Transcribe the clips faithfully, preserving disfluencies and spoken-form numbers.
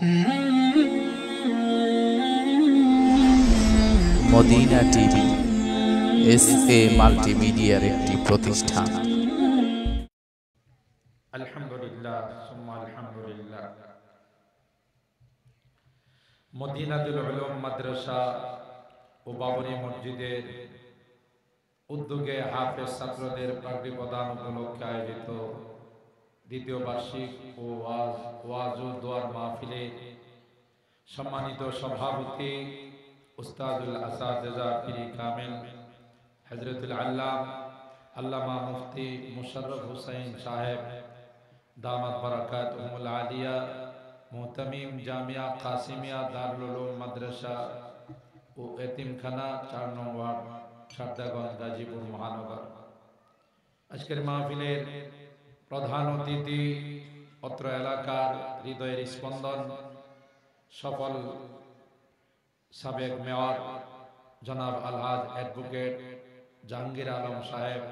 Medina TV S A মাল্টিমিডিয়ার একটি প্রতিষ্ঠান। আলহামদুলিল্লাহ সুম্মা আলহামদুলিল্লাহ। মদিনাতুল উলুম মাদ্রাসা ও বাবরি মসজিদের উদ্যোগে হাফেজ ছাত্রদের পাগড়ি প্রদান উপলক্ষে আয়োজিত দ্বিতীয় বার্ষিক ও ওয়াজ ওয়াজ ও দোয়ার মাহফিলে সম্মানিত সভাপতি উস্তাদুল আসাতিজা পীর কামিল হযরতুল আল্লামা আল্লামা মুফতি মুশাররফ হুসাইন সাহেব দামাত বারাকাতুহুল আলিয়া মুহতামিম জামিয়া কাসিমিয়া দারুল উলুম মাদ্রাসা ও এতিমখানা চার নং ওয়ার্ড সারদাগঞ্জ গাজীপুর মহানগর। আজকের মাহফিলের প্রধান অতিথি অত্র এলাকার হৃদয়ের স্পন্দন সফল সাবেক মেয়র জনাব আলহাজ অ্যাডভোকেট জাহাঙ্গীর আলম সাহেব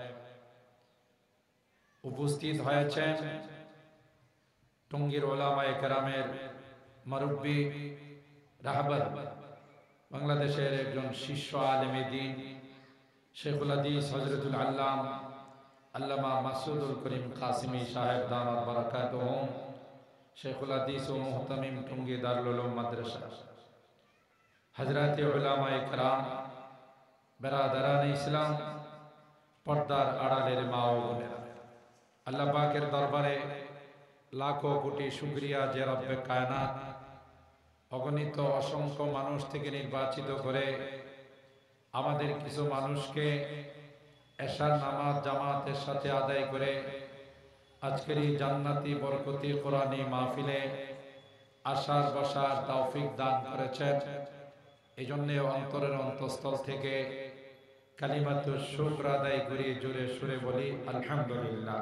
উপস্থিত হয়েছেন। টঙ্গীর ওলামায়ে কেরামের মুরব্বি রাহবার বাংলাদেশের একজন শীর্ষ আলেমে দ্বীন শেখুল হাদিস হযরতুল আল্লাম আল্লামা মাসুদুল করিম কাসিমি সাহেব দামাত বারাকাতুহুম শেখুল হাদিস ও মুহতামিম টঙ্গী দারুল উলুম মাদ্রাসা, হযরতে উলামায়ে কেরাম, বেরাদারান ইসলাম, পর্দার আড়ালের মা ও বোনেরা, আল্লাহ পাকের দরবারে লাখো কোটি শুকরিয়া যে রব্বে কায়নাত অগণিত অসংখ্য মানুষ থেকে নির্বাচিত করে আমাদের কিছু মানুষকে এশার নামাজ জামাতের সাথে আদায় করে আজকের এই জান্নাতি বরকতি কোরআনী মাহফিলে আসার বসার তৌফিক দান করেছেন। এই জন্য অন্তরের অন্তঃস্থল থেকে কালিমাতু শুকর আদায় করি, জোরে সুরে বলি আলহামদুলিল্লাহ।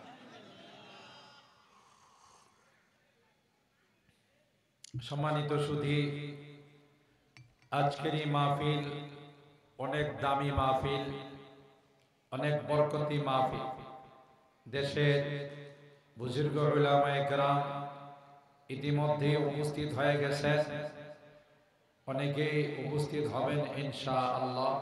সম্মানিত সুধী, আজকের এই মাহফিল অনেক দামি মাহফিল, অনেক বরকতি মাহফিল। দেশের বুজুর্গ উলামায়ে কেরাম ইতিমধ্যে উপস্থিত হয়ে গেছেন, অনেকেই উপস্থিত হবেন ইনশাআল্লাহ।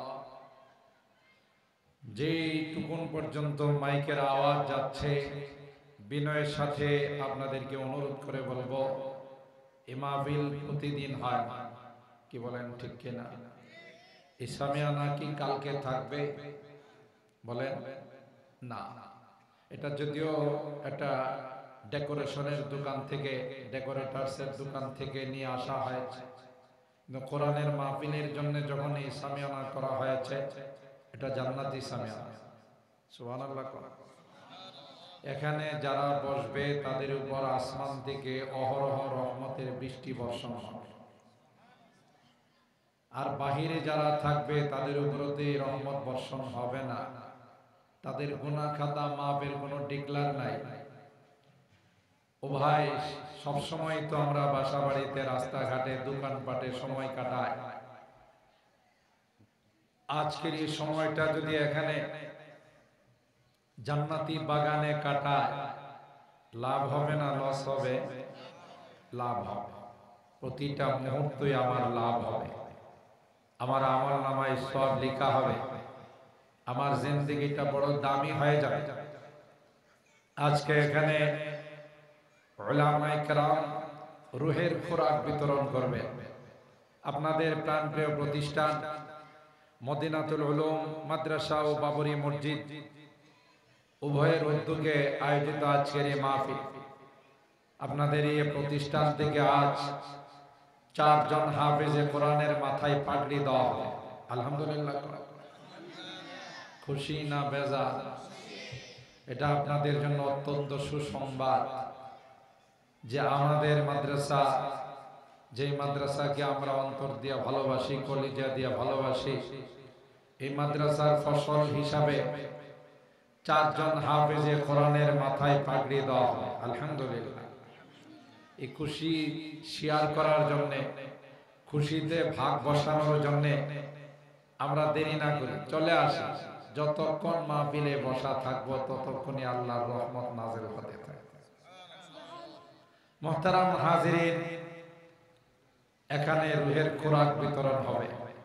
যেইটুকুন পর্যন্ত মাইকের আওয়াজ যাচ্ছে বিনয়ের সাথে আপনাদেরকে অনুরোধ করে বলবো, এই মাহফিল প্রতিদিন হয়, কি বলেন ঠিক কিনা? ইসলামিয়ানা কি কালকে থাকবে? বলেন না। এটা যদিও একটা ডেকোরেশনের দোকান থেকে, ডেকোরেটরসের দোকান থেকে নিয়ে আসা হয়েছে, কিন্তু কোরআনের মাহফিলের জন্য যখন এই সামিয়ানা করা হয়েছে, এটা জান্নাতি সামিয়ানা। সুবহানাল্লাহ। এখানে যারা বসবে তাদের উপর আসমান থেকে অহরহ রহমতের বৃষ্টি বর্ষণ হবে, আর বাহিরে যারা থাকবে তাদের উপরতে রহমত বর্ষণ হবে না। তাদের গুনাহ খাতা মাপের কোনো ডিক্লার নাই। ও ভাই, সবসময় তো আমরা বাসা বাড়িতে, রাস্তাঘাটে, দোকানপাটে সময় কাটাই। আজকের এই সময়টা যদি এখানে জান্নাতি বাগানে কাটায়, লাভ হবে না লস হবে? লাভ হবে। প্রতিটা মুহূর্তই আমার লাভ হবে, আমার আমল নামায় সওয়াব লেখা হবে, আমার জিন্দেগিটা বড় দামি হয়ে যাবে। আজকে এখানে উলামায়ে কেরাম রুহের খোরাক বিতরণ করবে। আপনাদের প্রাণপ্রিয় প্রতিষ্ঠান মদিনাতুল উলুম মাদ্রাসা ও বাবরি মসজিদ উভয়ের উদ্যোগে আয়োজিত আজকের এই মাহফিল। আপনাদের এই প্রতিষ্ঠান থেকে আজ চারজন হাফেজে কোরআনের মাথায় পাগড়ি দেওয়া হবে। আলহামদুলিল্লাহ। খুশি না বেজার? এটা আপনাদের জন্য অত্যন্ত সুসংবাদ যে আমাদের মাদ্রাসা, যে মাদ্রাসাকে আমরা অন্তর দিয়ে ভালোবাসি, কলিজা দিয়ে ভালোবাসি, এই মাদ্রাসার ফসল হিসাবে চারজন হাফেজে কোরআনের মাথায় পাগড়ি দেওয়া হবে। আলহামদুলিল্লাহ। এই খুশি শেয়ার করার জন্য, খুশিতে ভাগ বসানোর জন্য আমরা দেরি না করি, চলে আসি। যতক্ষণ মাহফিলে বসা থাকবো ততক্ষণই আল্লাহর রহমত নাযিল হতে থাকে। মুহতারাম হাজিরিন, এখানে রুহের খোরাক বিতরণ হবে।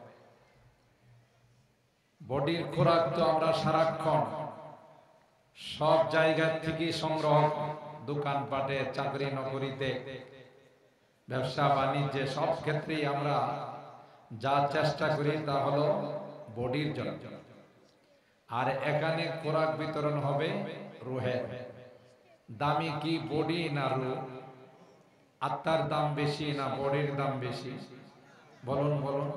বডির খোরাক তো আমরা সারাক্ষণ সব জায়গা থেকে সংগ্রহ, দোকানপাটে, চাকরি নকরিতে, ব্যবসা বাণিজ্যে, সব ক্ষেত্রেই আমরা যা চেষ্টা করি তা হলো বডির জন্য। আর এখানে খোরাক বিতরণ হবে রুহের। দামি কি বডি না রুহ? আত্মার দাম বেশি না বডির দাম বেশি? বলুন বলুন।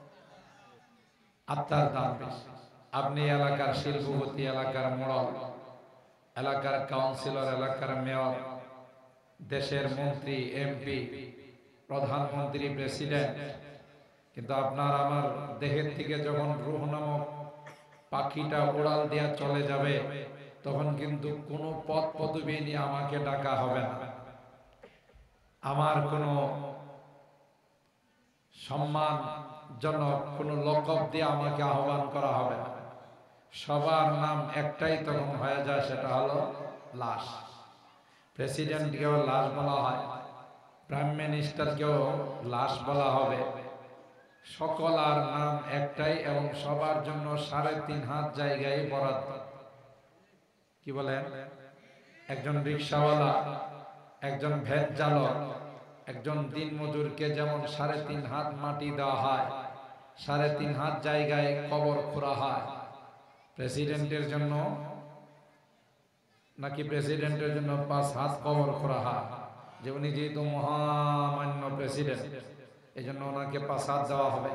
আত্মার দাম বেশি। আপনি এলাকার শিল্পপতি, এলাকার মোড়ল, এলাকার কাউন্সিলর, এলাকার মেয়র, দেশের মন্ত্রী, এমপি, প্রধানমন্ত্রী, প্রেসিডেন্ট, কিন্তু আপনার আমার দেহের থেকে যখন রূহ নামক পাখিটা উড়াল দিয়া চলে যাবে, তখন কিন্তু কোনো পদ পদবি নিয়ে আমাকে ডাকা হবে না, আমার কোনো সম্মানজনক কোনো লকব দিয়ে আমাকে আহ্বান করা হবে না। সবার নাম একটাই তখন হয়ে যায়, সেটা হলো লাশ। প্রেসিডেন্টকেও লাশ বলা হয়, প্রাইম মিনিস্টারকেও লাশ বলা হবে। সকল আর নাম একটাই, এবং সবার জন্য সাড়ে তিন হাত জায়গায় বরাদ্দ। কি বলেন? একজন রিক্সাওয়ালা, একজন ভ্যান চালক, একজন দিনমজুরকে যেমন সাড়ে তিন হাত মাটি দেওয়া হয়, সাড়ে তিন হাত জায়গায় কবর খোঁড়া হয়, প্রেসিডেন্টের জন্য নাকি প্রেসিডেন্টের জন্য পাঁচ হাত কবর খোঁড়া হয়? যে উনি যেহেতু মহামান্য প্রেসিডেন্ট, এই জন্য ওনাকে পাঁচ হাত দেওয়া হবে।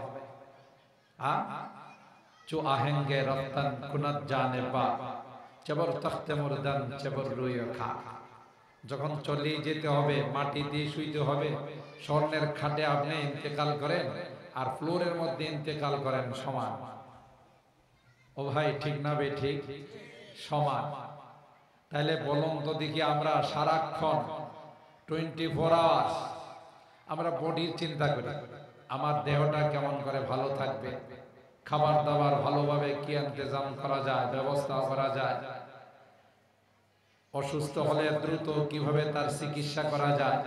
চো আহেঙ্গে রপ্তান কুনাত জানে পা চবর তখতে মুরদান চবর রুই খা। যখন চলে যেতে হবে, মাটি দিয়ে শুইতে হবে। স্বর্ণের খাটে আপনি ইন্তেকাল করেন আর ফ্লোরের মধ্যে ইন্তেকাল করেন, সমান। ও ভাই, ঠিক না বে ঠিক? সমান। তাহলে বলুন তো দেখি, আমরা সারাক্ষণ টোয়েন্টি ফোর আওয়ার্স আমরা বডির চিন্তা করি, আমার দেহটা কেমন করে ভালো থাকবে, খাবার দাবার ভালোভাবে কি ইন্তজাম করা যায়, ব্যবস্থা করা যায়, অসুস্থ হলে দ্রুত কিভাবে তার চিকিৎসা করা যায়,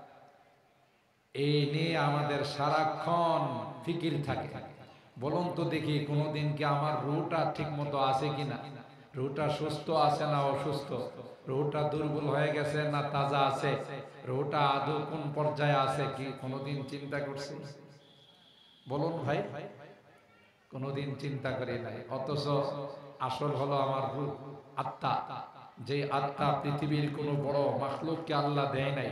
এই নিয়ে আমাদের সারাক্ষণ ফিকির থাকে। বলুন তো দেখি, কোনোদিন কি আমার রুহটা ঠিক মতো আছে কিনা, রুহটা সুস্থ আছে না অসুস্থ, রুহটা দুর্বল হয়ে গেছে না তাজা আছে, রুহটা আদৌ কোন পর্যায়ে আছে, কি কোনোদিন চিন্তা করছি? বলুন ভাই, কোনোদিন চিন্তা করি নাই। অথচ আসল হলো আমার রূহ, আত্মা। যে আত্মা পৃথিবীর কোনো বড় মাখলুককে আল্লাহ দেয় নাই,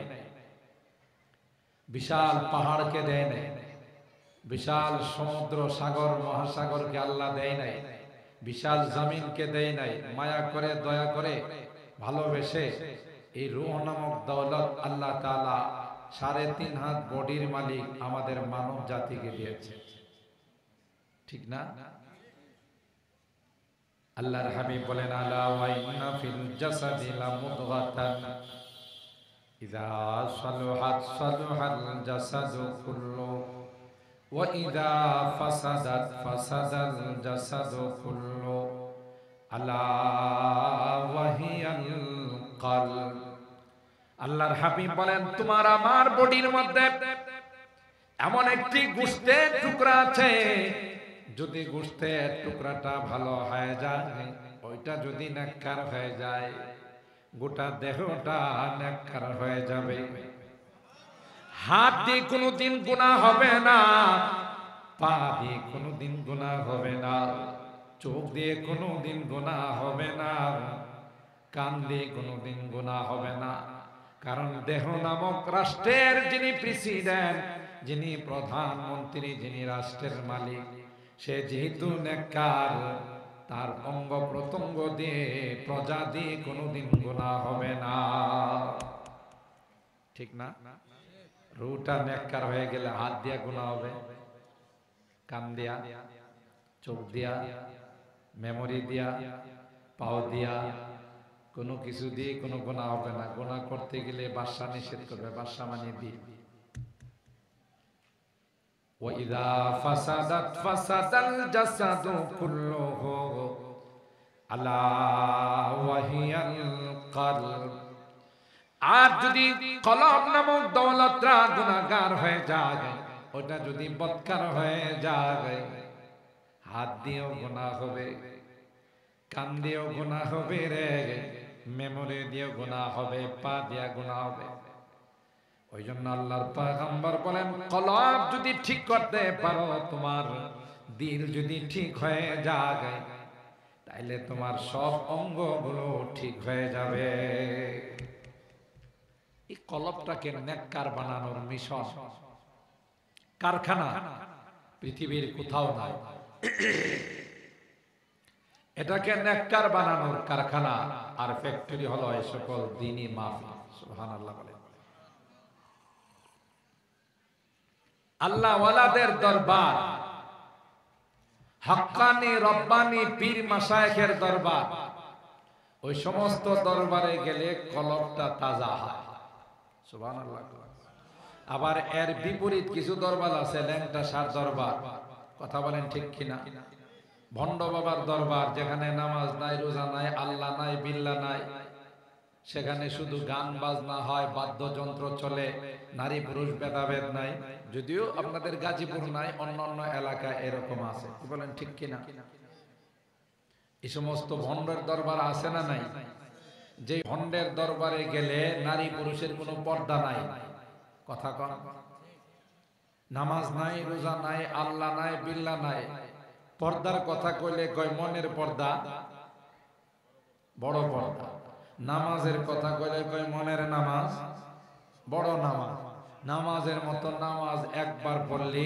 বিশাল পাহাড়কে দেয় নাই, বিশাল সমুদ্র সাগর মহাসাগরকে আল্লাহ দেয় নাই, বিশাল জমিনকে দেয় নাই। মায়া করে, দয়া করে, ভালোবেসে এই রূহ নামক দৌলত আল্লাহ তাআলা সাড়ে তিন হাত বডির মালিক আমাদের মানব জাতিকে দিয়েছে। ঠিক না? আল্লাহর হাবিব বলেন, আলা ওয়া ইন্না ফিল জাসাদি লামুদগাতান ইযা সালুহাত সালুহাল জাসাদু কুল্লু ওয়া ইযা ফাসাদাত ফাসাদাল জাসাদু কুল্লু আলা ওয়া হিয়াল কলব। আল্লাহর হাবিব বলেন, তোমার আমার বডির মধ্যে এমন একটি গোশতের টুকরা আছে, যদি গোশতের টুকরাটা ভালো হয়ে যায়, ওইটা যদি নেককার হয়ে যায়, গোটা দেহটা নেককার হয়ে যাবে। হাত দিয়ে কোনোদিন গুনাহ হবে না, পা দিয়ে কোনোদিন গুনাহ হবে না, চোখ দিয়ে কোনোদিন গুনাহ হবে না, কান দিয়ে কোনোদিন গুনাহ হবে না। কারণ দেহ নামক রাষ্ট্রের যিনি প্রেসিডেন্ট, যিনি প্রধানমন্ত্রী, যিনি রাষ্ট্রের মালিক, সে যেহেতু নেককার, তার অঙ্গ প্রত্যঙ্গ দিয়ে, প্রজা দিয়ে কোনোদিন গুনাহ হবে না। ঠিক না? রুহটা নেককার হয়ে গেলে হাত দিয়া গুনাহ হবে, কান দিয়া, চোখ দিয়া, মেমোরি দিয়া, পাও দিয়া, কোনো কিছু দিয়ে কোনো গুনাহ হবে না। গুনাহ করতে গেলে বাদশা নিষেধ করবে, বাদশা মানে দিয়ে। وَإِذَا فَسَدَتْ فَسَدَ الْجَسَدُ كُلُّهُ أَلَا وَهِيَ الْقَلْبُ। আর যদি কলব নামক দৌলতরা গুনাহগার হয়ে যায়, ওটা যদি বদকার হয়ে যায়, হাত দিয়েও গুনাহ হবে, কান দিয়েও গুনাহ হবে রে, মেমোরি দিয়েও গুনাহ হবে, পা দিয়ে গুনাহ হবে। ওই জন্য আল্লাহর পয়গম্বর বলেন, কলব যদি ঠিক করতে পারো, তোমার দিল যদি ঠিক হয়ে যায়, তাইলে তোমার সব অঙ্গগুলো ঠিক হয়ে যাবে। এই কলবটাকে নেককার বানানোর মিশন, কারখানা পৃথিবীর কোথাও নাই। এটাকে নেককার বানানোর কারখানা আর ফ্যাক্টরি হলো এই সকল দ্বীনি মাহফিল। সুবহানাল্লাহ বলে। আল্লাহ ওয়ালাদের দরবার, হক্কানি রব্বানি পীর মাশায়েখের দরবার, ওই সমস্ত দরবারে গেলে কলবটা তাজা হয়। সুবহানাল্লাহ। আবার এর বিপরীত কিছু দরবার আছে, ল্যাংটা সার দরবার, কথা বলেন ঠিক কিনা? ভণ্ড বাবার দরবার, যেখানে নামাজ নাই, রোজা নাই, আল্লাহ নাই, বিল্লাহ নাই, সেখানে শুধু গান বাজনা হয়, বাদ্যযন্ত্র চলে, নারী পুরুষ ভেদাভেদ নাই। যদিও আপনাদের গাজীপুর নাই, অন্যান্য এলাকায় এরকম আছে, কি বলেন ঠিক কিনা? এই সমস্ত ভণ্ডের দরবার আছে না নাই? যে ভণ্ডের দরবারে গেলে নারী পুরুষের কোনো পর্দা নাই, কথা কন, নামাজ নাই, রোজা নাই, আল্লাহ নাই, বিল্লাহ নাই। পর্দার কথা কইলে কয় মনের পর্দা বড় পর্দা, নামাজের কথা কইলে কয় মনের নামাজ বড় নামাজ। নামাজের মতো নামাজ একবার পড়লে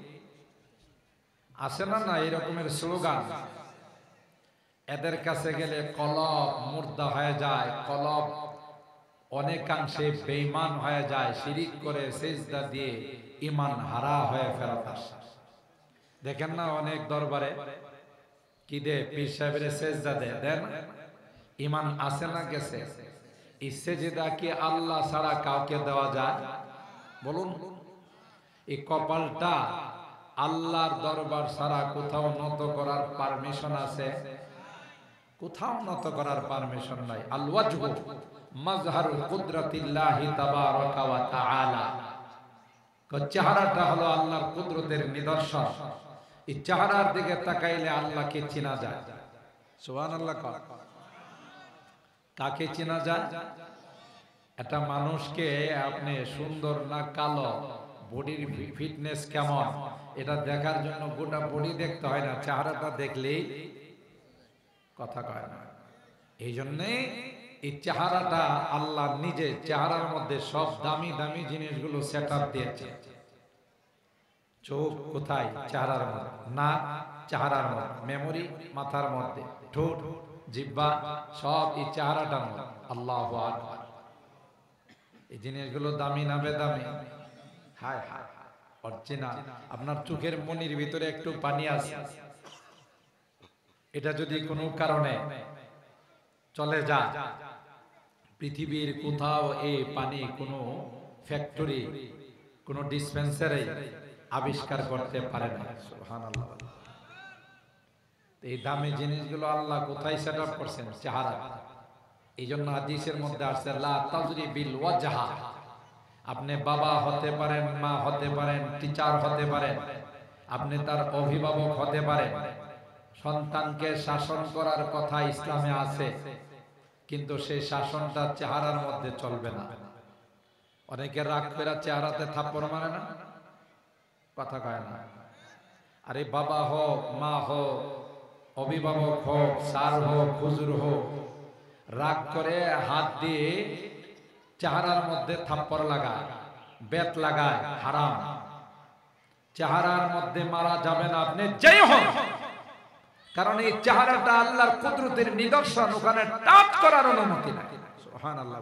আসে না না এরকমের স্লোগান। এদের কাছে গেলে কলব মুর্দা হয়ে যায়, কলব অনেকাংশে বেঈমান হয়ে যায়, শিরিক করে সিজদা দিয়ে ঈমান হারা হয়ে ফেরত আসে। দেখেন না অনেক দরবারে কি দে, পীর সাহেবের সিজদা দেয়, দেন ঈমান আছে না গেছে? এই সিজদা কি আল্লাহ ছাড়া কাউকে দেওয়া যায়? বলুন। এই কপালটা আল্লাহর দরবার ছাড়া কোথাও নত করার পারমিশন আছে? কোথাও নত করার পারমিশন নাই। আল ওয়াজহু মাজহারুল কুদরাতিল্লাহি তাবারাকা ওয়া তাআলা, চেহারাটা হলো আল্লাহর কুদরতের নিদর্শন। এই চেহারার দিকে তাকাইলে আল্লাহকে চেনা যায়। সুবহানাল্লাহ। কাকে চেনা যায়? একটা মানুষকে আপনি সুন্দর না কালো, বডির ফিটনেস কেমন, এটা দেখার জন্য গোটা বডি দেখতে হয় না, চেহারাটা দেখলেই কথা কয় না। এই জন্যে এই চেহারাটা আল্লাহ নিজে চেহারার মধ্যে সব দামি দামি জিনিসগুলো সেট আপ দিয়েছে। চোখ কোথায়? চেহারার মধ্যে। নাক চেহারার মধ্যে, মেমোরি মাথার মধ্যে, ঠোঁট জিহ্বা সব এই চেহারাটার মধ্যে। আল্লাহু আকবার। এই জিনিসগুলো দামি না বেদামি? হায় হায়, অরিজিনাল। আপনার চোখের মনির ভিতরে একটু পানি আছে, এটা যদি কোনো কারণে চলে যায়, পৃথিবীর কোথাও এই পানি কোনো ফ্যাক্টরি, কোনো ডিসপেন্সারি আবিষ্কার করতে পারে না। সুবহানাল্লাহ। এই দামি জিনিসগুলো আল্লাহ কোথায় সেট আপ করছেন? চেহারা। এই জন্য হাদিসের মধ্যে আসছে লা তাজরি বিল ওয়াজহা। আপনি বাবা হতে পারেন, মা হতে পারেন, টিচার হতে পারেন, আপনি তার অভিভাবক হতে পারেন, সন্তানকে শাসন করার কথা ইসলামে আছে, কিন্তু সেই শাসনটা চেহারার মধ্যে চলবে না। অনেকে রাগ করে চেহারাতে থাপ্পড় মারে না, কথা কয় না। আরে বাবা হোক, মা হোক, অভিভাবক হোক, স্যার হোক, হুজুর হোক, রাগ করে হাত দিয়ে চেহারার মধ্যে থাপ্পড় লাগায়, বেত লাগায়, হারাম। চেহারার মধ্যে মারা যাবে না আপনি যেই হন, কারণ এই চেহারাটা আল্লাহর কুদরতের নিদর্শন, ওখানে টাচ করার অনুমতি নাই। সুবহানাল্লাহ।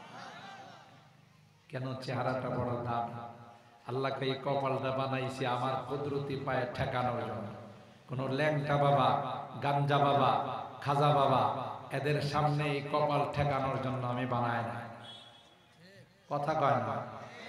কেন? চেহারাটা বড় দাম। আল্লাহকে এই কপালটা বানাইছে আমার কুদরতি পায়ে ঠেকানোর জন্য। কোন ল্যাংটা বাবা, গাঞ্জা বাবা, খাজা বাবা, এদের সামনে এই কপাল ঠেকানোর জন্য আমি বানাই না, কথা কয় না।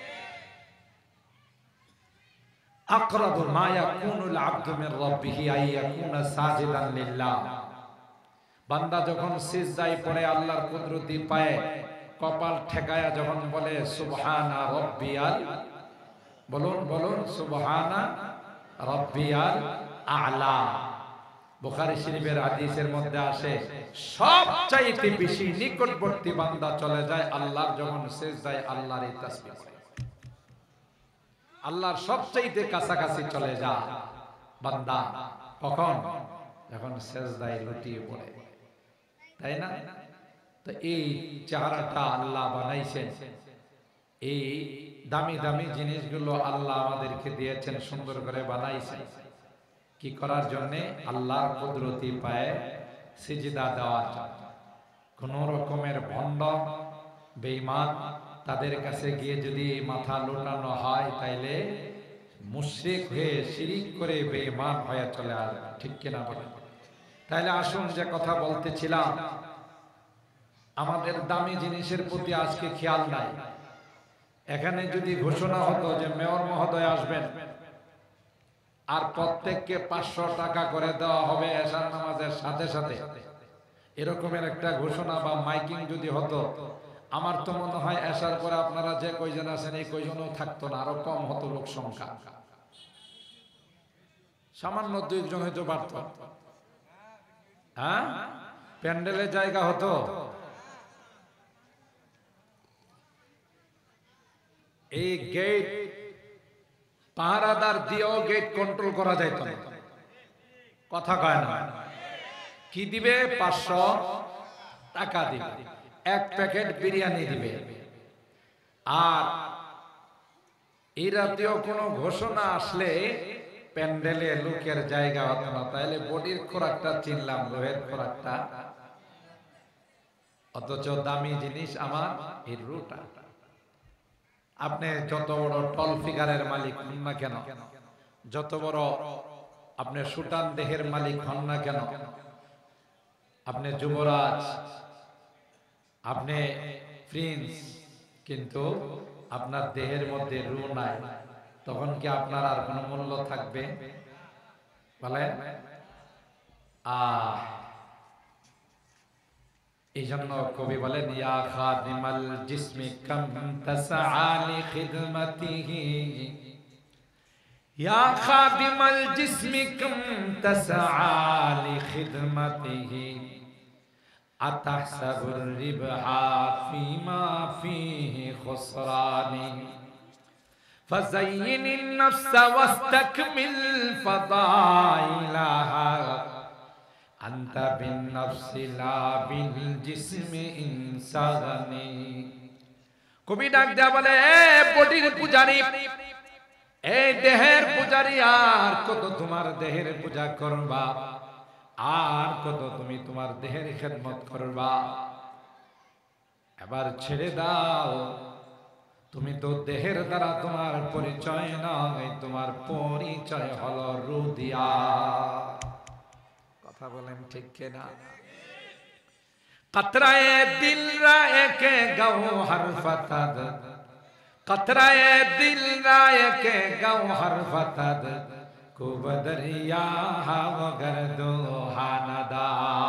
আকরাবু মা ইয়াকুনুল আবদু মির রাব্বিহি আইয়াকুনা সাজিদান লিল্লাহ। বান্দা যখন সিজদায় পড়ে আল্লাহর কুদরতি পায়ে কপাল ঠেকায়া যখন বলে সুবহানা রাব্বিয়াল, বলুন বলুন সুবহানা রাব্বিয়াল আ'লা। বুখারী শরীফের হাদিসের মধ্যে আসে সবচাইতে বেশি নিকটবর্তী বান্দা চলে যায় আল্লাহর যখন সিজদায় আল্লাহর এই তাসবিহ করে। আল্লাহর সবচাইতে কাছাকাছি চলে যায় বান্দা কখন? যখন সিজদায় লুটিয়ে পড়ে, তাই না? তো এই চেহারাটা আল্লাহ বানাইছেন, এই দামি দামি জিনিসগুলো আল্লাহ আমাদেরকে দিয়েছেন, সুন্দর করে বানাইছেন কি করার জন্য? আল্লাহর কুদরতি পায়ে সিজদা দেওয়ার জন্য। কোন রকমের ভণ্ড বেঈমান তাদের কাছে গিয়ে যদি মাথা লুটানো হয় তাইলে মুশরিক হয়ে শিরিক করে বেঈমান হয়ে চলে আসবে, ঠিক কিনা বলেন? তাইলে আসুন যে কথা বলতেছিলাম, আমাদের দামি জিনিসের প্রতি আজকে খেয়াল নাই। এখানে যদি ঘোষণা হতো যে মেয়র মহোদয় আসবেন আর প্রত্যেককে পাঁচশো টাকা করে দেওয়া হবে এশার নামাজের সাথে সাথে, এরকমের একটা ঘোষণা বা মাইকিং যদি হতো, আমার তো মনে হয় এশার পরে আপনারা যে কয়জন আছেন এই কয়জনও থাকতো না, আরো কম হতো লোক সংখ্যা, সামান্য দুইজন হয়তো বাড়ত। হ্যাঁ, প্যান্ডেলের জায়গা হতো। এই গেট পাহারাদার দিয়েও গেট কন্ট্রোল করা যাইত না। কথা কয় না? কি দিবে? পাঁচশো টাকা দিবে, এক প্যাকেট বিরিয়ানি দিবে। আর এই রাতেও কোনো ঘোষণা আসলে প্যান্ডেলে লোকের জায়গা হতো না, তাইলে বডির খোরাকটা চিনলাম, লোহের খোরাকটা। অথচ দামি জিনিস আমার এই রুটা। আপনি যত বড় টল ফিগারের মালিক হন না কেন, যত বড় আপনি সুটান দেহের মালিক হন না কেন, আপনি যুবরাজ, আপনি প্রিন্স, কিন্তু আপনার দেহের মধ্যে রু নাই, তখন কি আপনার আর কোনো মূল্য থাকবে? বলেন। আহ এই জন্য কবি বলেন, ইয়া খাদিমাল জিসমি কাম তাসআ লি খিদমাতিহি, ইয়া খাদিমাল জিসমি কাম তাসআ লি খিদমাতিহি, আতাহসাবুর রিবহা ফিমা ফিহি খুসরানি, ফাযায়্যিনিন নাফসা ওয়াস্তাকমিল ফাদাইলাহা, আনতা বিন নাফসি লা বিল জিসমি ইনসানি। কবি ডাক দেয়া বলে, এ বডির পূজারি, এই দেহের পূজারি, আর কত তোমার দেহের পূজা করবা, আর কত তুমি তোমার দেহের খেদমত করবা? এবার ছেড়ে দাও, তুমি তো দেহের দ্বারা তোমার পরিচয় নয়, তোমার পরিচয় হলো রুদিয়া। কথা বলেন ঠিক কিনা? কতরায়ে দিল রায়ে কে গওহর ফতাদ, কতরায়ে দিল রায়ে কে গওহর ফতাদ, কুব দরিয়া মগর দোহা নাদা।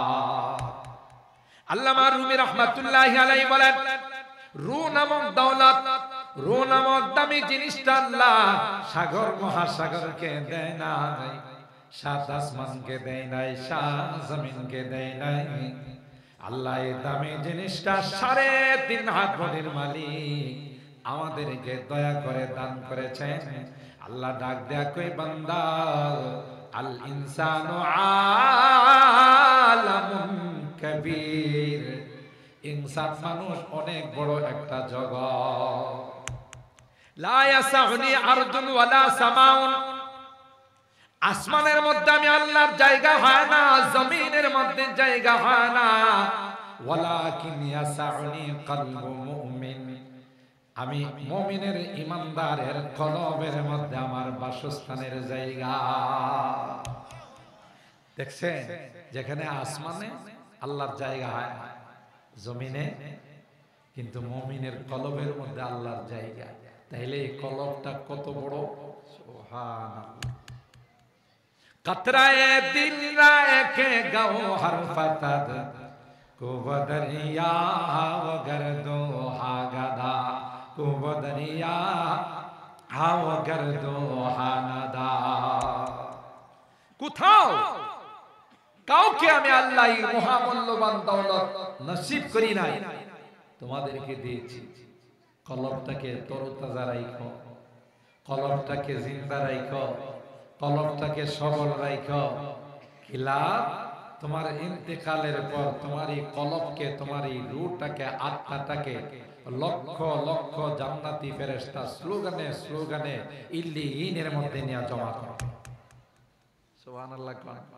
আল্লামা রুমি রাহমাতুল্লাহি আলাইহি বলেন, রু নামক দৌলত, রু নামক দামি জিনিসটা আল্লাহ সাগর মহাসাগরকে দেয় নাই, সাত আসমানকে দেয় নাই, সাত জমিনকে দেয় নাই। আল্লাহ এই দামি জিনিসটা সাড়ে তিন হাত বডির মালিক আমাদেরকে দয়া করে দান করেছেন। আল্লাহ ডাক দেয়া কই, বান্দা আল ইনসানু আলামুন কবীর, ইনসান মানুষ অনেক বড় একটা জগৎ। লা ইয়াসাউনি আরদুন ওয়ালা সামাউন, আসমানের মধ্যে আমি আল্লাহর জায়গা হয় না, জমিনের মধ্যে জায়গা হয় না। ওয়ালাকিন ইয়াসাউনি কলবু মুমিন, আমি মুমিনের ইমানদারের কলবের মধ্যে আমার বাসস্থানের জায়গা। দেখছেন, যেখানে আসমানে আল্লাহর জায়গা হয় না, জমিনে কিন্তু মুমিনের কলবের মধ্যে আল্লাহর জায়গা। তাইলে এই কলবটা কত বড়! সুবহানাল্লাহ। কতরায়ে দিল রায়ে কে গওহর ফতাদ, কুব দরিয়া মগর দোহা গাদা, কুব দরিয়া आओ गर्दोहानदा কোথাও কাউকে আমি আল্লাহ মহামূল্যবান দৌলত নসিব করি নাই, তোমাদেরকে দিয়েছি। কলবটাকে তরতাজা রাখো, কলবটাকে জিন্দা রাখো, কলবটাকে সবল রাখো। কিলা তোমার ইন্তেকালের পর তোমার এই কলবকে, তোমার এই রূহটাকে, আত্মাটাকে লক্ষ লক্ষ জান্নাতি ফেরেশতা স্লোগানে স্লোগানে ইল্লিয়িনের মধ্যে নিয়ে জমা করো। সুবহানাল্লাহ।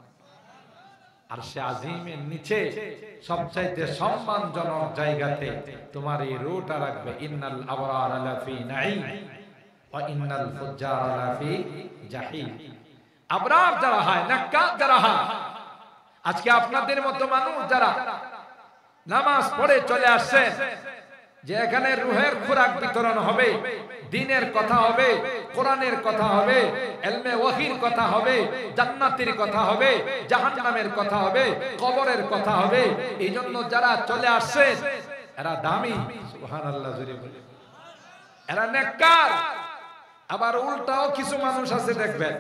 আরশে আজিমের নিচে সবচাইতে সম্মানজনক জায়গাতে তোমার এই রূহটা রাখবে। ইন্নাল আবরার লাফি নাঈম ওয়া ইন্নাল ফুজ্জার লাফি জাহিম। আবরার যারা হয়, নেককার যারা হয়, আজকে আপনাদের মতো মানুষ যারা নামাজ পড়ে চলে আসছে, যে এখানে রূহের খোরাক বিতরণ হবে, দ্বীনের কথা হবে, কোরআনের কথা হবে, ইলমে ওয়াহির কথা হবে, জান্নাতের কথা হবে, জাহান্নামের কথা হবে, কবরের কথা হবে। এই জন্য যারা চলে আসছে এরা দামি। সুবহানাল্লাহ জোরে বলে। এরা নেককার। আবার উল্টাও কিছু মানুষ আছে দেখবেন,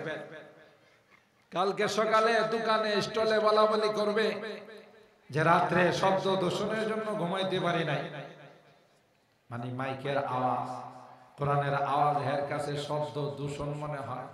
কালকে সকালে দোকানে স্টলে বলা বলি করবে যে রাত্রে শব্দ দূষণের জন্য ঘুমাইতে পারি নাই। মানে মাইকের আওয়াজ, কোরআনের আওয়াজ এর কাছে শব্দ দূষণ মনে হয়।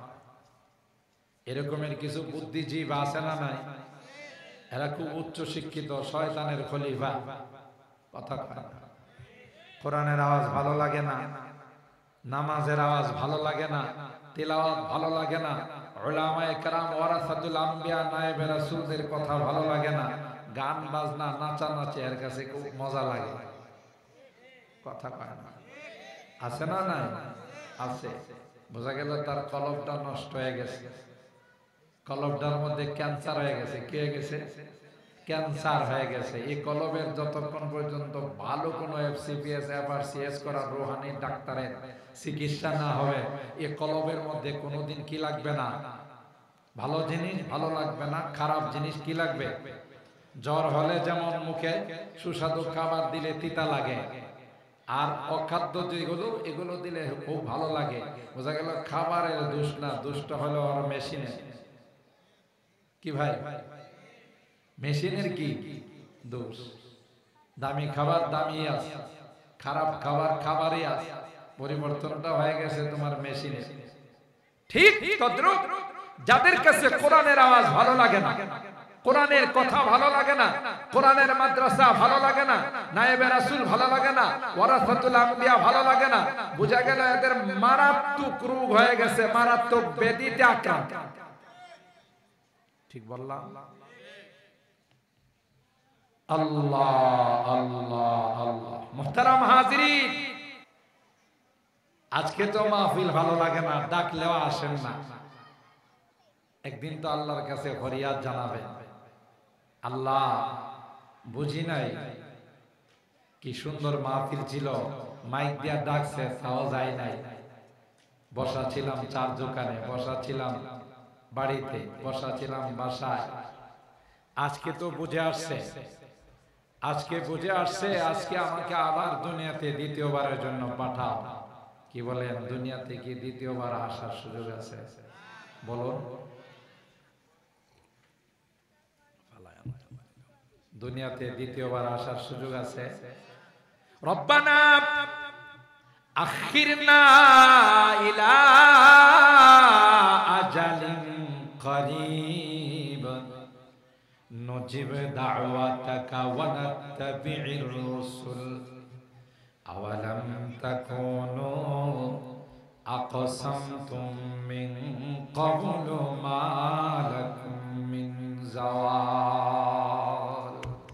এরকমের কিছু বুদ্ধিজীব আছে না নাই? এরা খুব উচ্চ শিক্ষিত, শয়তানের খলিফা। কথা কয় না। কোরআনের আওয়াজ ভালো লাগে না, নামাজের আওয়াজ ভালো লাগে না, তিলাওয়াত ভালো লাগে না, উলামায়ে কেরাম ওয়ারাসাতুল আম্বিয়া নায়েবে রাসূলদের কথা ভালো লাগে না, গান বাজনা নাচানাচি এর কাছে খুব মজা লাগে। কথা কয় না। আছে না নাই? আছে। বোঝা গেল তার কলবটা নষ্ট হয়ে গেছে, কলবটার মধ্যে ক্যান্সার হয়ে গেছে। কি হয়ে গেছে? ক্যান্সার হয়ে গেছে। এই কলবের যতক্ষণ পর্যন্ত ভালো কোনো এফসিপিএস এফআরসিএস করা রোহানি ডাক্তারের চিকিৎসা না হবে, এই কলবের মধ্যে কোনোদিন কি লাগবে না? ভালো জিনিস ভালো লাগবে না, খারাপ জিনিস কি লাগবে? জ্বর হলে যেমন মুখে সুস্বাদু খাবার দিলে তিতা লাগে, আর অখাদ্য যেগুলো এগুলো দিলে খুব ভালো লাগে। বোঝা গেল খাবারের দোষ না, দোষটা হলো আর মেশিনের। কি ভাই? মেশিনের কি দোষ? দামি খাবার দামি আছে, খারাপ খাবার খাবারই আছে। পরিবর্তনটা হয়ে গেছে তোমার মেশিনে। ঠিক তদ্রুপ যাদের কাছে কোরআনের আওয়াজ ভালো লাগে না, কোরআনের কথা ভালো লাগে না, কোরআনের মাদ্রাসা ভালো লাগে না, নায়েবে রাসূল ভালো লাগে না, ওয়ারাসাতুল আম্বিয়া ভালো লাগে না, বুঝা গেল এদের মারাত্মক রোগ হয়ে গেছে, মারাত্মক ব্যাধিতে আক্রান্ত। ঠিক বললাম? আল্লাহ আল্লাহ আল্লাহ। মুহতারাম হাজিরিন, আজকে তো মাহফিল ভালো লাগে না, ডাকলেও আসেন না। একদিন তো আল্লাহর কাছে ফরিয়াদ জানাবেন, আল্লাহ বুঝি নাই কি সুন্দর মাহফিল ছিল, মাইক দিয়া ডাকছে তাও যায় নাই। বসা ছিলাম চার দোকানে, বসা ছিলাম বাড়িতে, বসা ছিলাম বাসায়। আজকে তো বুঝে আসছে, আজকে বুঝে আসছে, আজকে আমাকে আবার দুনিয়াতে দ্বিতীয়বারের জন্য পাঠাও। কি বলেন? দুনিয়াতে কি দ্বিতীয়বার আসার সুযোগ আছে? বলুন। দুনিয়াতে দ্বিতীয়বার আসার সুযোগ আছে। রব্বানা আখিরনা ইলা আজালিন করিব নুজিব দাওয়াতাকা ওয়া নাত্তাবি'র রাসূল আওয়ালাম তাকুনু আকসামতুম মিন ক্বাবলু মা লাকুম মিন যাওয়াল।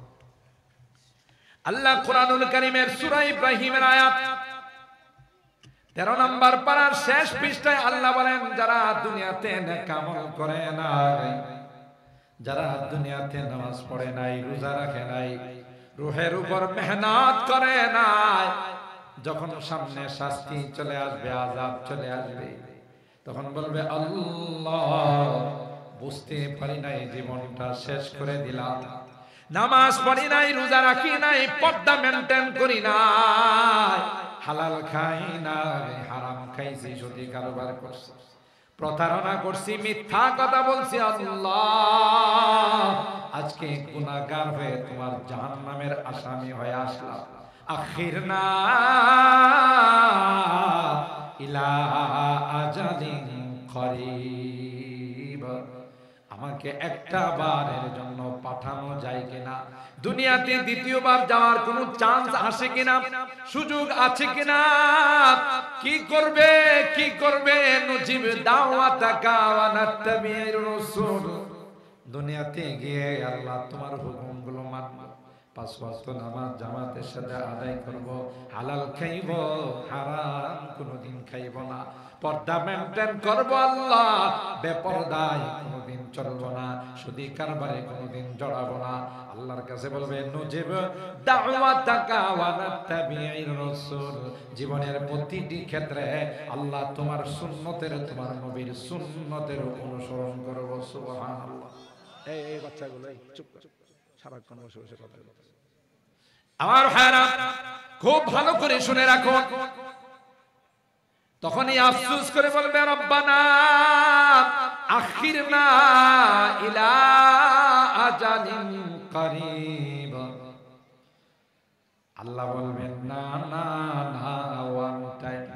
আল্লাহ কুরআনুল কারীমের সূরা ইব্রাহিমের আয়াত তেরো নম্বর পারার শেষ পৃষ্ঠায় আল্লাহ বলেন, যারা দুনিয়াতে নেক আমল করে নাই, যারা দুনিয়াতে নামাজ পড়ে নাই, রোজা রাখে নাই, রূহের উপর মেহনত করে নাই, যখন সামনে শাস্তি চলে আসবে, আযাব চলে আসবে, তখন বলবে আল্লাহ বুঝতে পারি নাই, জীবনটা শেষ করে দিলাম। নামাজ পড়ি নাই, রোজা রাখি নাই, পর্দা মেনটেন করি নাই, হালাল খাই না, হারাম খাইছি, সুদি কারবার করছি, প্রতারণা করছি, মিথ্যা কথা বলছি। আল্লাহ আজকে গুনাহগার হয়ে তোমার জাহান্নামের আসামি হয়ে আসলাম। আখিরনা ইলা আজালিন করিব, আমাকে একটা বারের জন্য পাঠানো যায় কিনা, দুনিয়াতে দ্বিতীয়বার যাওয়ার কোনো চান্স আসে কিনা, সুযোগ আছে কিনা, কি করবে কি করবে? নজিব দাওয়াতাকা ওয়া নাত্তাবিউর রাসূল, দুনিয়াতে গিয়ে আল্লাহ তোমার হুকুমগুলো মানব, পাঁচ ওয়াক্ত নামাজ জামাতের সাথে আদায় করব, হালাল খাইব, হারাম কোনোদিন খাইব না, পর্দা মেনটেন করব আল্লাহ, বেপরদায় কোনোদিন চলব না, সুদি কারবারে কোনোদিন জড়াবো না। আল্লাহর কাছে বলবে নজিব দাওয়াতাকা ওয়া নাত্তাবিউর রাসূল, জীবনের প্রতিটি ক্ষেত্রে আল্লাহ তোমার সুন্নতের, তোমার নবীর সুন্নতের অনুসরণ করব। সুবহানাল্লাহ। এই এই বাচ্চাগুলো চুপ কর, সারাক্ষণ বসে বসে কথা বলে। আমার ভাইরা খুব ভালো করে শুনে রাখো, তখনই আফসোস করে বলবে রব্বানা আখিরনা ইলা আজালিন করিব। আল্লাহ বলবেন না না না, ওয়ান টাইম,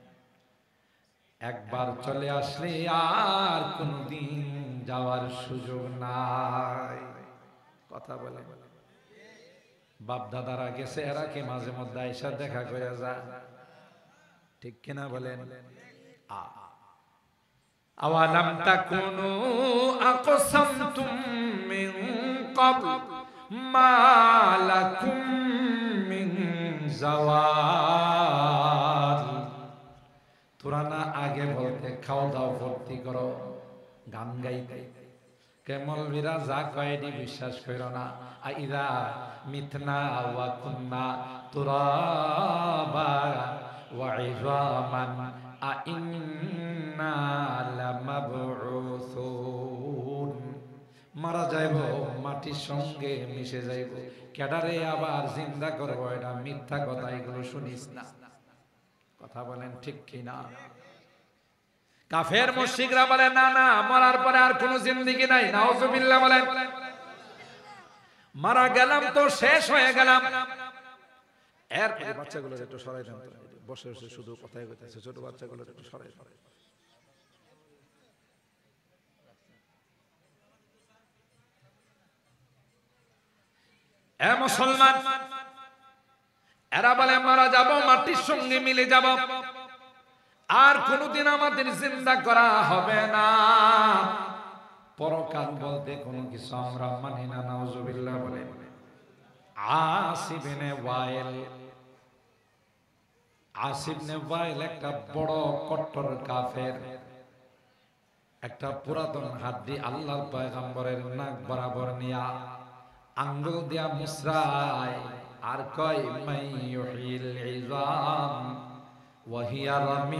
একবার চলে আসলে আর কোনদিন যাওয়ার সুযোগ নাই। কথা বলে বাপ দাদারা গেছে, এরা কি মাঝে মধ্যে আইসা দেখা করে যায়, ঠিক কিনা বলেন? আওয়ালাম তাকুনু আকসামতুম মিন ক্বাবল মা লাকুম মিন জাওয়াল, তোরা না আগে বলতে খাও দাও ভর্তি করো, গান গাইতে, কেমলবিরা যা কয়নি বিশ্বাস করো না। আইরা মিথনা ওয়া কুন্না তুরাবা ওয়া ইযামান আইন্না লামাবউসুন, মারা যাইব, মাটির সঙ্গে মিশে যাইব, কেডারে আবার জিন্দা করব, এটা মিথ্যা কথা, এগুলো শুনিস না। কথা বলেন ঠিক কিনা? কাফের মুশরিকরা বলে না না, মরার পরে আর কোনো জিন্দেগি নাই। নাউজুবিল্লাহ বলেন। মারা গেলাম তো শেষ হয়ে গেলাম। এর বাচ্চাগুলো একটু সরাই দেন, বসে বসে শুধু কথাই কইতেছে, ছোট বাচ্চাগুলো একটু সরাই সরাই। এ মুসলমান, এরা বলে মারা যাব, মাটির সঙ্গে মিলে যাব, আর কোনদিন আমাদের জিন্দা করা হবে না। পরকাল বলতে কোনো কিছু আমরা মানি না। নাউজুবিল্লাহ বলে। আসিব ইবনে ওয়াইল, আসিব ইবনে ওয়াইল একটা বড় কট্টর কাফের, একটা পুরাতন হাড্ডি আল্লাহর পয়গম্বরের নাক বরাবর নিয়া আঙ্গুল দিয়া মুসরায় আর কয় মাই ইউহিল ইযাম ওয়া হিয়া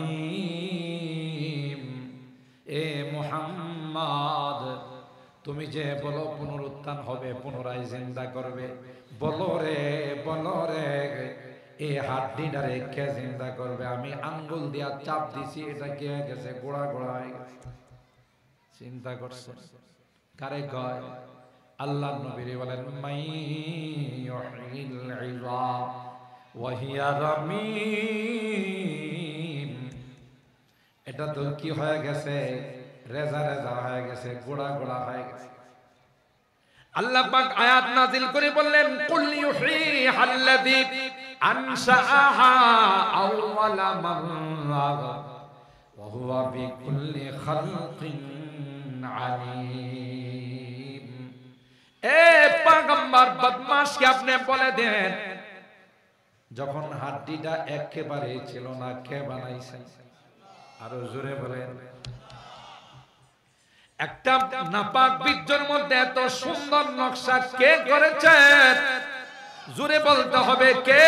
রামীম, এ মুহাম্মদ তুমি যে বলো পুনরুত্থান হবে, পুনরায় জিন্দা করবে, বলো রে বলো রে, এই হাড্ডিটারে কে জিন্দা করবে? আমি আঙ্গুল দিয়া চাপ দিছি, এটা কি হয়ে গেছে? গোড়া গোড়া হয়ে গেছে। চিন্তা করছে কারে কয়? আল্লাহ নবী বলেন মাই ইউহিল ইযাম ওয়া হিয়া রামীম, এটা তো কি হয়ে গেছে? রেজা রেজা হয়ে গেছে, গোড়া গোড়া হয়ে গেছে। আল্লাহ পাক আয়াত নাযিল করে বললেন কুল ইউহিহাল্লাযী আনশাআহা আউওয়ালা মাররা ওয়া হুয়া বিকুল্লি খালকিন আলীম। এ পয়গম্বর বদমাশকে আপনি বলে দেন, যখন হাড্ডিটা একেবারে ছিল না, কে বানাইছেন? আরো জোরে বলেন। একটা নাপাক বীর্যের মধ্যে এত সুন্দর নকশা কে করেছেন? জোরে বলতে হবে কে?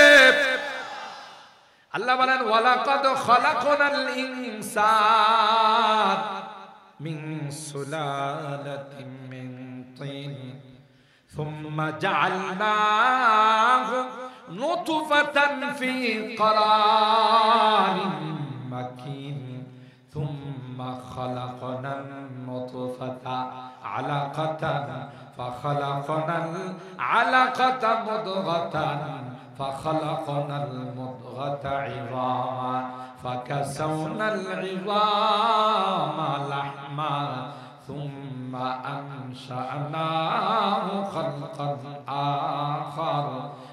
আল্লাহ বলেন ওয়ালাকাদ খালাকনাল ইনসান মিন সুলালাতিন মিন তিন সুম্মা জাআলনাহু নুতফাতান ফি ক্বারারিন মাকিন সুম্মা খালাকনান নুতফাতা আলাকাতান ফাখালাকনাল আলাকাতা মুদগাতান ফাখালাকনাল মুদগাতা ইযামা ফাকাসাওনাল ইযামা লাহমা সুম্মা আনশা'নাহু খালকান আখার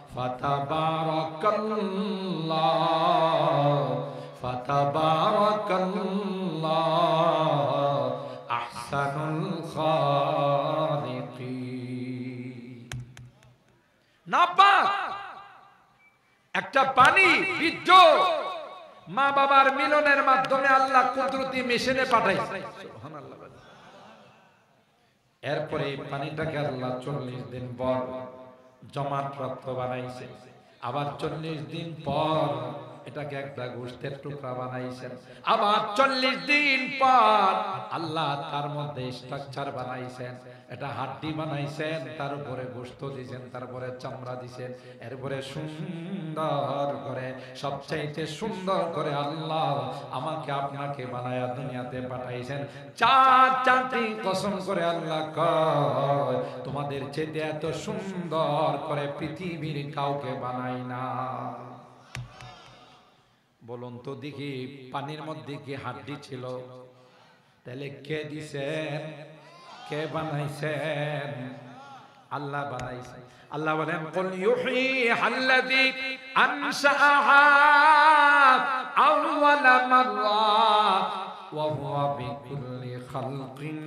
ফাতাবারাকাল্লাহু ফাতাবারাকাল্লাহু আহসানুল খালিকিন। নাপাক একটা পানি বীর্য মা বাবার মিলনের মাধ্যমে আল্লাহ কুদরতি মেশিনে পাঠাইছে, সুবহানাল্লাহ। এরপরে এই পানিটাকে আল্লাহ চল্লিশ দিন পর জমাট রক্ত বানাইছে, আবার চল্লিশ দিন পর এটাকে একটা গোশতের টুকরা বানাইছেন, আবার চল্লিশ দিন পর আল্লাহ তার মধ্যে স্ট্রাকচার বানাইছেন, এটা হাড্ডি বানাইছেন, তার উপরে গোশত দিয়েছেন, তারপরে চামড়া দিয়েছেন, এরপরে সুন্দর করে সবচাইতে সুন্দর করে আল্লাহ আমাকে আপনাকে বানায়া দুনিয়াতে পাঠাইছেন। চার চারটি কসম করে আল্লাহ কয় তোমাদের চেয়ে এত সুন্দর করে পৃথিবীর কাউকে বানাই না। বলুন তো দেখি, পানির মধ্যে কি হাড্ডি ছিল? তাহলে কে দিছেন, কে বানাইছেন? আল্লাহ বানাইছেন। আল্লাহ বলেন কুল ইউহীহাল্লাযী আনশাআহা আউওয়ালা মাররা ওয়া হুয়া বিকুল্লি খালকিন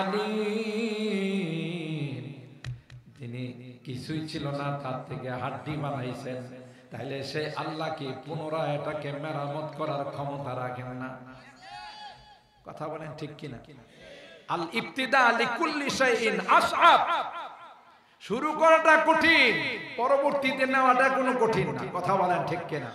আলীম। তিনি কিছুই ছিল না, তার থেকে হাড্ডি বানাইছেন, তাহলে সে আল্লাহ কি পুনরায় এটাকে মেরামত করার ক্ষমতা রাখেন না? কথা বলেন ঠিক কিনা? আল ইবতিদা লিকুল্লি শাইইন আসআব। শুরু করাটা কঠিন, পরবর্তীতে নেওয়াটা কোনো কঠিন না। কথা বলেন ঠিক কিনা?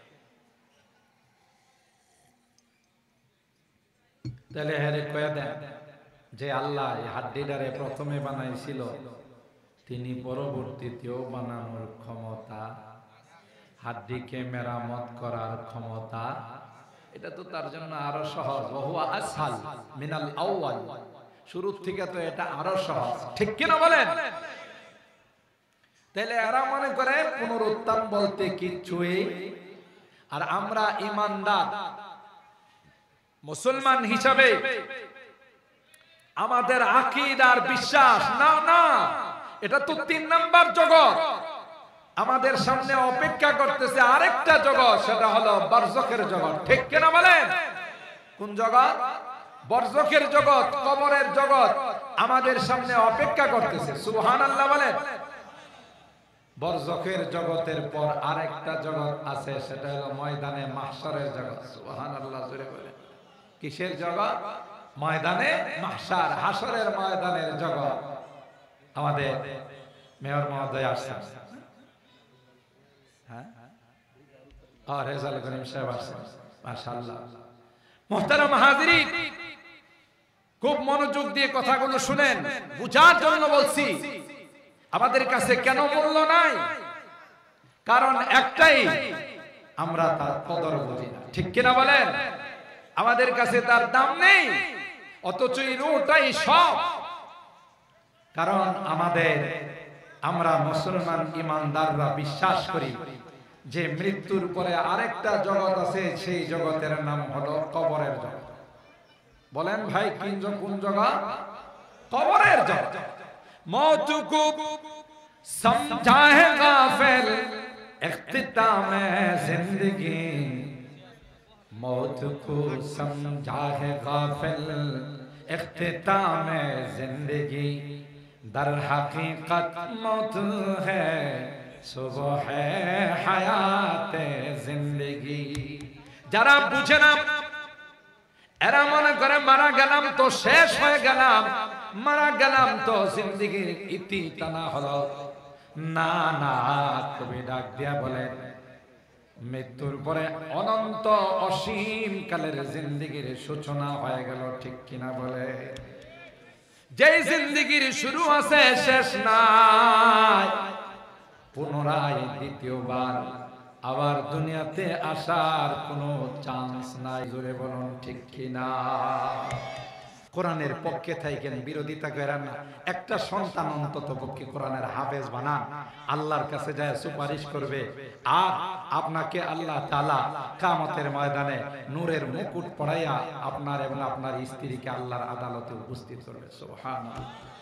তাহলে হেরে কয়ে দেন যে আল্লাহ এই হাড্ডিটারে প্রথমে বানাইছিল, তিনি পরবর্তীতেও বানানোর ক্ষমতা, হাড্ডিকে মেরামত করার ক্ষমতা, এটা তো তার জন্য আরো সহজ। ওহুয়া আসহাল মিনাল আউয়াল। শুরু থেকে তো এটা আরো সহজ, ঠিক কিনা বলেন? তাহলে এরা মনে করে পুনরুত্থান বলতে কিচ্ছুই, আর আমরা ঈমানদার মুসলমান হিসাবে আমাদের আকীদার বিশ্বাস, না না এটা তো তিন নাম্বার জগৎ। আমাদের সামনে অপেক্ষা করতেছে আরেকটা জগৎ, সেটা হলো বারজাখের জগৎ, ঠিক কিনা বলেন? কোন জগৎ? বারজাখের জগৎ, কবরের জগৎ আমাদের সামনে অপেক্ষা করতেছে। সুবহানাল্লাহ বলেন। বারজাখের জগতের পর আরেকটা জগৎ আছে, সেটা হলো ময়দানে মাহশারের জগৎ। সুবহানাল্লাহ জোরে বলেন। কিসের জগৎ? ময়দানে মাহশার, হাসরের ময়দানের জগৎ। আমাদের মেয়র মহোদয় আসছেন, হ্যাঁ, আর রেজাল করিম সাহেব আসছেন, মাশাআল্লাহ। মুহতারাম হাজিরিন, খুব মনোযোগ দিয়ে কথাগুলো শুনেন, বুঝার জন্য বলছি। আমাদের কাছে কেন মূল্য নাই? কারণ একটাই, আমরা তার কদর বুঝি না, ঠিক কিনা বলেন? আমাদের কাছে তার দাম নেই, অথচ এই রূহটাই সব। কারণ আমাদের, আমরা মুসলমান ইমানদাররা বিশ্বাস করি যে মৃত্যুর পরে আরেকটা জগৎ আছে, সেই জগতের নাম হলো কবরের জগৎ। বলেন ভাই, কোন জগৎ? কবরের জগৎ। मौत को समझा है गाफिल इख्तिताम जिंदगी, मौत को समझा है गाफिल इख्तिताम जिंदगी, दर हकीकत मौत है सुबह है हयात जिंदगी। যারা বুঝে না, এরা মনে করে মারা গেলাম তো শেষ হয়ে গেলাম, মারা গেলাম তো জিন্দেগির ইতি টানা হলো। না না, কবি ডাক দিয়া বলে মৃত্যুর পরে অনন্ত অসীম কালের জিন্দেগির সূচনা হয়ে গেল, ঠিক কিনা বলে? যেই জিন্দেগির শুরু আছে শেষ নাই, পুনরায় দ্বিতীয়বার আবার দুনিয়াতে আসার কোনো চান্স নাই। জোরে বলুন ঠিক কিনা? কোরআনের পক্ষে থাকেন, বিরোধিতা করেন না। একটা সন্তান অন্তত পক্ষে কোরআনের হাফেজ বানান, আল্লাহর কাছে যায় সুপারিশ করবে, আর আপনাকে আল্লাহ তাআলা কিয়ামতের ময়দানে নূরের মুকুট পরাইয়া আপনার এবং আপনার স্ত্রীকে আল্লাহর আদালতে উপস্থিত করবে। সুবহানাল্লাহ।